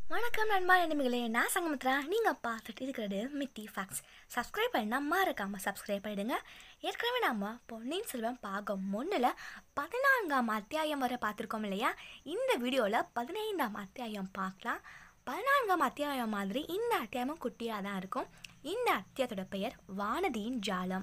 வணக்கம் நண்பா எனிமிகளே, நான் சங்கமித்ரா. நீங்கள் பார்த்துட்டு இருக்கிறது மித்தி ஃபேக்ட்ஸ். சப்ஸ்கிரைப் பண்ணால் மறக்காமல் சப்ஸ்கிரைப் பண்ணிடுங்க. ஏற்கனவே நம்ம பொன்னியின் செல்வன் பாகம் 1ல் 14ஆம் அத்தியாயம் வரை பார்த்துருக்கோம் இல்லையா? இந்த வீடியோவில் 15ஆம் அத்தியாயம் பார்க்கலாம். 14ஆம் அத்தியாயம் மாதிரி இந்த அத்தியாயமும் குட்டியாக தான் இருக்கும். இந்த அத்தியாயத்தோட பெயர் வானதியின் ஜாலம்.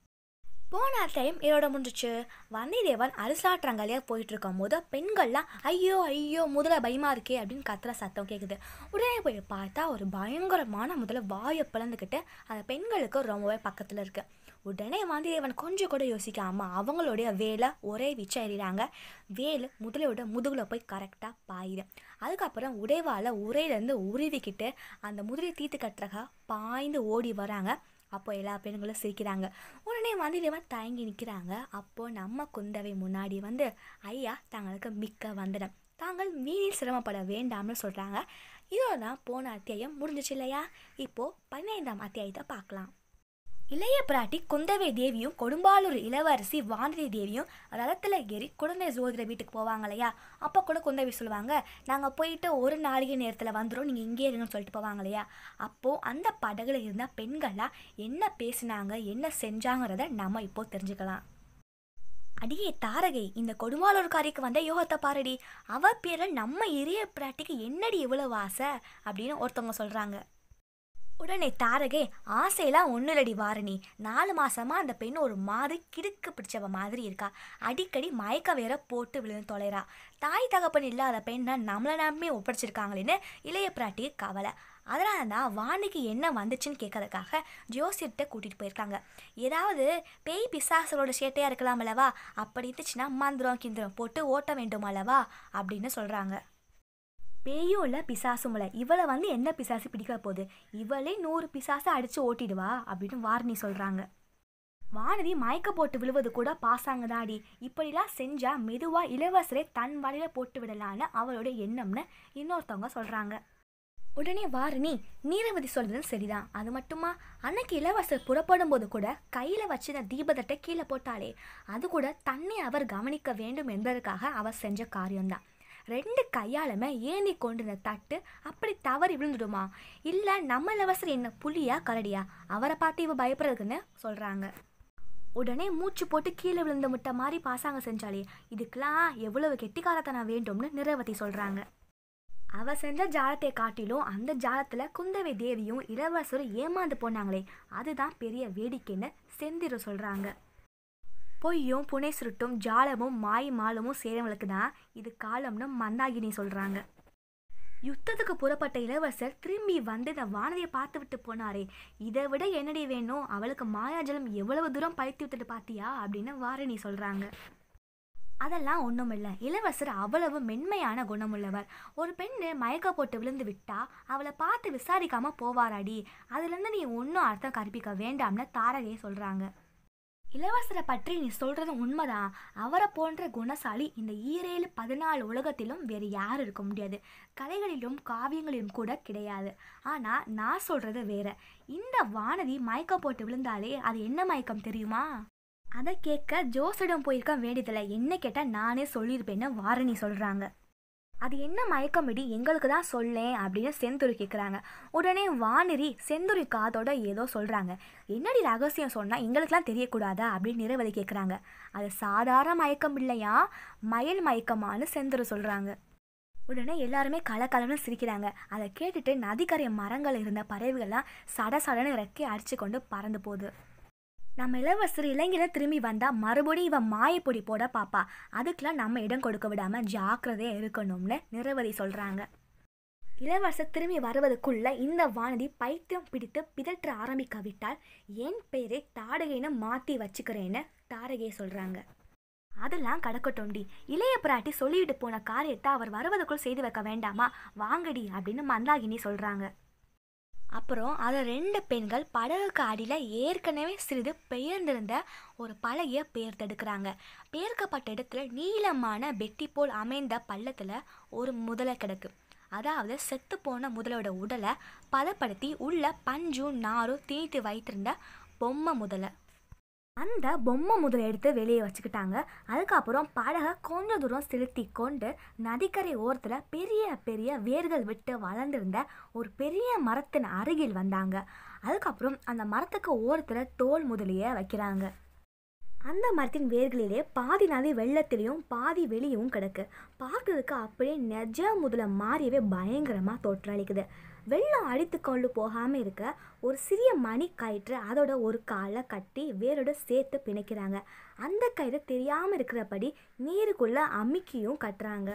போன அத்தியாயம் இதோட முடிஞ்சிச்சு. வந்தியத்தேவன் அரசாற்றங்கலையாக போயிட்டு இருக்கும் போது பெண்கள்லாம் ஐயோ ஐயோ முதல்ல பயமா இருக்கே அப்படின்னு கத்துற சத்தம் கேட்குது. உடனே போய் பார்த்தா ஒரு பயங்கரமான முதல்ல வாயை பிளந்துக்கிட்டு அந்த பெண்களுக்கு ரொம்பவே பக்கத்தில் இருக்கு. உடனே வந்தியத்தேவன் கொஞ்சம் கூட யோசிக்காம அவங்களுடைய வேலை ஒரே வீச்சா எறிகிறாங்க. வேலு முதலையோட முதுகுல போய் கரெக்டாக பாயுது. அதுக்கப்புறம் உடைவால உரையிலேருந்து உருவிக்கிட்டு அந்த முதலை தீத்து கட்டுறக்கா பாய்ந்து ஓடி வராங்க. அப்போ எல்லா பெண்களும் சிரிக்கிறாங்க. உடனே வந்தியத்தேவன் தயங்கி நிற்கிறாங்க. அப்போது நம்ம குந்தவை முன்னாடி வந்து ஐயா தங்களுக்கு மிக்க வந்தனம், தாங்கள் வீணில் சிரமப்பட வேண்டாம்னு சொல்கிறாங்க. இதோட தான் போன அத்தியாயம் முடிஞ்சிச்சு இல்லையா? இப்போது 15ஆம் அத்தியாயத்தை பார்க்கலாம். இளைய பிராட்டி குந்தவை தேவியும் கொடும்பாலூர் இளவரசி வானதி தேவியும் ரதத்தில் ஏறி குழந்தை ஜோதிட வீட்டுக்கு போவாங்க இல்லையா? அப்போ கூட குந்தவை சொல்லுவாங்க, நாங்கள் போயிட்டு ஒரு நாளிகை நேரத்தில் வந்துடும், நீங்கள் இங்கே இருங்கன்னு சொல்லிட்டு போவாங்க இல்லையா? அப்போது அந்த படகுல இருந்த பெண்கள்லாம் என்ன பேசினாங்க, என்ன செஞ்சாங்கிறத நம்ம இப்போ தெரிஞ்சுக்கலாம். அடியே தாரகை, இந்த கொடும்பாலூர்காரிக்கு வந்த யோகத்தை பாருடி, அவ பேரில் நம்ம இளைய பிராட்டிக்கு என்னடி இவ்வளவு ஆசை அப்படின்னு ஒருத்தவங்க சொல்கிறாங்க. உடனே தாரகே, ஆசையெல்லாம் ஒன்றுலடி வாரணி, 4 மாசமா அந்த பெண் ஒரு மாதிரி கிடுக்கு பிடிச்சவ மாதிரி இருக்கா. அடிக்கடி மயக்க வேற போட்டு விழுந்து தொலைறா. தாய் தகப்பன் இல்லாத பெண்ணை நம்மளை நம்பி ஒப்படைச்சிருக்காங்களேன்னு இளைய பிராட்டி கவலை. அதனால தான் வாணிக்கு என்ன வந்துச்சுன்னு கேட்கறதுக்காக ஜோசியர்கிட்ட கூட்டிகிட்டு போயிருக்காங்க. ஏதாவது பேய் பிசாசலோட சேட்டையாக இருக்கலாம் அல்லவா? அப்படி இருந்துச்சுன்னா மந்திரம் கிந்திரம் போட்டு ஓட்ட வேண்டும் அல்லவா அப்படின்னு சொல்கிறாங்க. பேயும் இல்லை பிசாசும் இல்லை, இவளை வந்து என்ன பிசாசு பிடிக்க போகுது, இவளே 100 பிசாசை அடித்து ஓட்டிடுவா அப்படின்னு வாரணி சொல்கிறாங்க. வானதி மயக்க போட்டு விழுவது கூட பாசாங்க தாடி, இப்படிலாம் செஞ்சால் மெதுவாக இளவரசரை தன் வலையில் போட்டு விடலான்னு அவளுடைய எண்ணம்னு இன்னொருத்தவங்க சொல்கிறாங்க. உடனே வாரணி, நீரவதி சொல்றது சரிதான், அது மட்டுமா அன்னைக்கு இளவரசர் புறப்படும் போது கூட கையில் வச்சிருந்த தீபதட்டை கீழே போட்டாலே அது கூட தன்னை அவர் கவனிக்க வேண்டும் என்பதற்காக அவர் செஞ்ச காரியம்தான். 2 கையாலுமே ஏந்தி கொண்டிருந்த தட்டு அப்படி தவறி விழுந்துடுமா? இல்லை நம்ம இளவரசர் என்ன புலியா கரடியா, அவரை பார்த்து இவ பயப்படுறதுக்குன்னு சொல்கிறாங்க. உடனே மூச்சு போட்டு கீழே விழுந்த முட்டை மாதிரி பாசாங்க செஞ்சாலே இதுக்கெல்லாம் எவ்வளவு கெட்டிக்காரத்தனம் வேண்டும்னு நிரவதி சொல்கிறாங்க. அவ செஞ்ச ஜாலத்தை காட்டிலும் அந்த ஜாலத்தில் குந்தவை தேவியும் இளவரசரும் ஏமாந்து போனாங்களே, அதுதான் பெரிய வேடிக்கைன்னு செந்திரு சொல்கிறாங்க. பொய்யும் புனை சுருட்டும் ஜாலமும் மாய் மாலமும் சேரவங்களுக்கு தான் இது காலம்னு மந்தாகினி சொல்கிறாங்க. யுத்தத்துக்கு புறப்பட்ட இளவரசர் திரும்பி வந்து இந்த வானதியை பார்த்து விட்டு போனாரே, இதை விட என்னடி வேணும், அவளுக்கு மாயாஜலம் எவ்வளவு தூரம் பழித்து விட்டுட்டு பார்த்தியா அப்படின்னு வாரணி சொல்கிறாங்க. அதெல்லாம் ஒன்றும் இல்லை, இளவரசர் அவ்வளவு மென்மையான குணமுள்ளவர். ஒரு பெண்ணு மயக்க போட்டு விழுந்து விட்டா அவளை பார்த்து விசாரிக்காம போவாராடி, அதுலேருந்து நீ ஒன்றும் அர்த்தம் கற்பிக்க வேண்டாம்னு தாரகையை சொல்கிறாங்க. இளவரசரை பற்றி நீ சொல்கிறது உண்மைதான், அவரை போன்ற குணசாலி இந்த 14 உலகத்திலும் வேறு யாரும் இருக்க முடியாது, கலைகளிலும் காவியங்களிலும் கூட கிடையாது. ஆனால் நான் சொல்கிறது வேற. இந்த வானதி மயக்க போட்டு விழுந்தாலே அது என்ன மயக்கம் தெரியுமா? அதை கேட்க ஜோசிடம் போயிருக்க வேண்டியதில்லை, என்ன கேட்டால் நானே சொல்லியிருப்பேன்னு வாரணி சொல்கிறாங்க. அது என்ன மயக்கமிடி, எங்களுக்கு தான் சொல்லேன் அப்படின்னு செந்துரு கேட்குறாங்க. உடனே வானதி செந்துரு காதோட ஏதோ சொல்கிறாங்க. என்னடி ரகசியம் சொன்னால் எங்களுக்கெல்லாம் தெரியக்கூடாதா அப்படின்னு நிரவதி கேட்குறாங்க. அது சாதாரண மயக்கம் இல்லையா, மயல் மயக்கமானு செந்துரு சொல்கிறாங்க. உடனே எல்லாருமே கலக்கலன்னு சிரிக்கிறாங்க. அதை கேட்டுட்டு நதிக்கரை மரங்கள் இருந்த பறவைகள்லாம் சடசடன்னு இறக்கி அடிச்சு கொண்டு பறந்து போகுது. நம்ம இளவரசர் இளைஞரை திரும்பி வந்தால் மறுபடியும் இவன் மாயப்பொடி போட பாப்பா, அதுக்கெலாம் நம்ம இடம் கொடுக்க விடாமல் ஜாக்கிரதையாக இருக்கணும்னு நிரவதி சொல்கிறாங்க. இளவரசர் திரும்பி வருவதுக்குள்ள இந்த வானதி பைத்தியம் பிடித்து பிதற்ற ஆரம்பிக்காவிட்டால் என் பெயரை தாடகைன்னு மாற்றி வச்சுக்கிறேன்னு தாரகையை சொல்கிறாங்க. அதெல்லாம் கடக்கட்டோண்டி, இளைய பிராட்டி சொல்லிவிட்டு போன காரியத்தை அவர் வருவதுக்குள் செய்து வைக்க வேண்டாமா, வாங்கடி அப்படின்னு மந்தாகினி சொல்கிறாங்க. அப்புறம் அதில் 2 பெண்கள் படகுக்கு அடியில் ஏற்கனவே சிறிது பெயர்ந்திருந்த ஒரு பழைய பெயர்த்தெடுக்கிறாங்க. பெயர்க்கப்பட்ட இடத்துல நீளமான பெட்டி போல் அமைந்த பள்ளத்தில் ஒரு முதலை கிடக்கு. அதாவது செத்து போன முதலோட உடலை பதப்படுத்தி உள்ள பஞ்சும் நாரும் தீட்டு வைத்திருந்த பொம்மை முதலை. அந்த பொம்மை முதலை எடுத்து வெளியே வச்சுக்கிட்டாங்க. அதுக்கப்புறம் படகை கொஞ்சம் தூரம் செலுத்தி கொண்டு நதிக்கரை ஓரத்தில் பெரிய பெரிய வேர்கள் விட்டு வளர்ந்துருந்த ஒரு பெரிய மரத்தின் அருகில் வந்தாங்க. அதுக்கப்புறம் அந்த மரத்துக்கு ஓரத்தில் தோல் முதலையை வைக்கிறாங்க. அந்த மரத்தின் வேர்களிலே பாதி நதி வெள்ளத்திலையும் பாதி வெளியும் கிடக்கு. பார்க்கறதுக்கு அப்படியே நெஜ முதல மாறியவே பயங்கரமாக தோற்றளிக்குது. வெள்ளம் அடித்து கொண்டு போகாமல் இருக்க ஒரு சிறிய மணி கயிற்று அதோட ஒரு காலை கட்டி வேரோட சேர்த்து பிணைக்கிறாங்க. அந்த கயிறு தெரியாமல் இருக்கிறபடி நீருக்குள்ள அமுக்கியும் கட்டுறாங்க.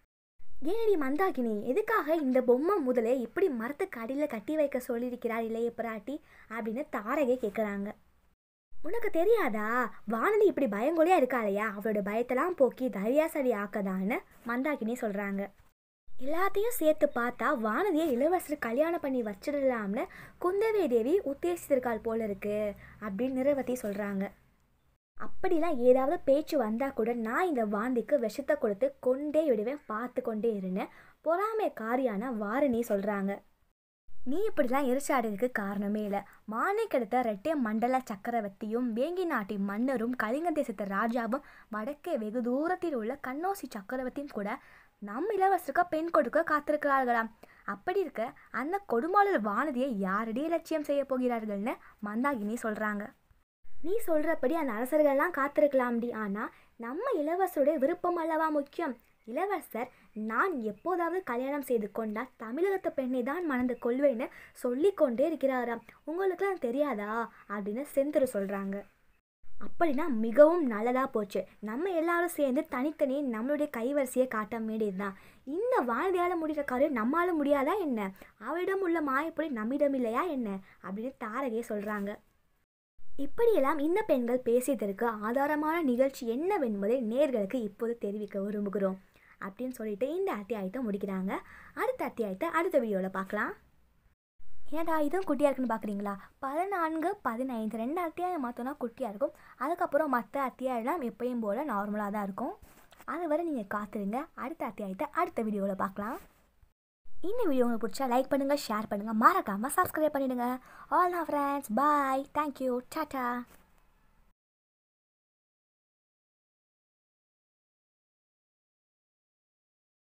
ஏனடி மந்தாகினி, எதுக்காக இந்த பொம்மை முதலே இப்படி மரத்துக்கு அடியில் கட்டி வைக்க சொல்லியிருக்கிறார் இளைய பிராட்டி அப்படின்னு தாரகை கேட்குறாங்க. உனக்கு தெரியாதா, வானதி இப்படி பயங்கொழியா இருக்காளையா, அவளோட பயத்தெல்லாம் போக்கி தைரியாசடி ஆக்கதான்னு மந்தாகினி சொல்கிறாங்க. எல்லாத்தையும் சேர்த்து பார்த்தா வானதியை இளவரசர் கல்யாணம் பண்ணி வச்சிடலாம்னு குந்தவை தேவி உத்தேசித்திருக்காள் போல இருக்கு அப்படின்னு நிரவதி சொல்கிறாங்க. அப்படிலாம் ஏதாவது பேச்சு வந்தால் கூட நான் இந்த வாந்திக்கு விஷத்தை கொடுத்து கொண்டே விடுவேன், பார்த்து கொண்டே இருன்னு பொறாமைக்காரியான வாரணி சொல்கிறாங்க. நீ இப்படிலாம் எரிச்சாடுறதுக்கு காரணமே இல்லை. மாணிக்கெடுத்த ரெட்டை மண்டல சக்கரவர்த்தியும் வேங்கி நாட்டின் மன்னரும் கலிங்க தேசத்து ராஜாவும் வடக்கே வெகு தூரத்தில் உள்ள கண்ணோசி சக்கரவர்த்தியும் கூட நம்ம இளவரசருக்கு பெண் கொடுக்க காத்திருக்கிறார்களாம். அப்படி இருக்க அந்த கொடுமாளர் வானதியை யாரடி லட்சியம் செய்ய போகிறார்கள்னு மந்தாகினி சொல்கிறாங்க. நீ சொல்கிறபடி அந்த அரசர்கள்லாம் காத்திருக்கலாம்டி, ஆனால் நம்ம இளவரசருடைய விருப்பம் அல்லவா முக்கியம். இளவரசர் நான் எப்போதாவது கல்யாணம் செய்து கொண்டால் தமிழகத்து பெண்ணை தான் மணந்து கொள்வேன்னு சொல்லிக்கொண்டே இருக்கிறாராம். உங்களுக்குலாம் தெரியாதா அப்படின்னு செந்தூர் சொல்கிறாங்க. அப்படின்னா மிகவும் நல்லதாக போச்சு. நம்ம எல்லாரும் சேர்ந்து தனித்தனி நம்மளுடைய கைவரிசையை காட்ட வேண்டியது தான். இந்த வானதியால் முடிகிற காரியம் நம்மளால முடியாதா என்ன? அவளிடம் உள்ள மாயப்பொழி நம்மிடம் இல்லையா என்ன அப்படின்னு தாரகையே சொல்கிறாங்க. இப்படியெல்லாம் இந்த பெண்கள் பேசியதற்கு ஆதாரமான நிகழ்ச்சி என்னவென்பதை நேர்களுக்கு இப்போது தெரிவிக்க விரும்புகிறோம் அப்படின்னு சொல்லிட்டு இந்த அத்தியாயத்தை முடிக்கிறாங்க. அடுத்த அத்தியாயத்தை அடுத்த வீடியோவில் பார்க்கலாம். ஏன்டா இதுவும் குட்டியாக இருக்குன்னு பார்க்குறீங்களா? 14, 15 2 அத்தியாயம் மாற்றோன்னா குட்டியாக இருக்கும். அதுக்கப்புறம் மற்ற அத்தியாயம்லாம் எப்பயும் போல் நார்மலாக தான் இருக்கும். அதுவரை நீங்கள் காத்துருங்க. அடுத்த அத்தியாயத்தை அடுத்த வீடியோவில் பார்க்கலாம். இந்த வீடியோ உங்களுக்கு பிடிச்சா லைக் பண்ணுங்கள், ஷேர் பண்ணுங்கள், மறக்காமல் சப்ஸ்கிரைப் பண்ணிவிடுங்க. All friends, bye, thank you, tata.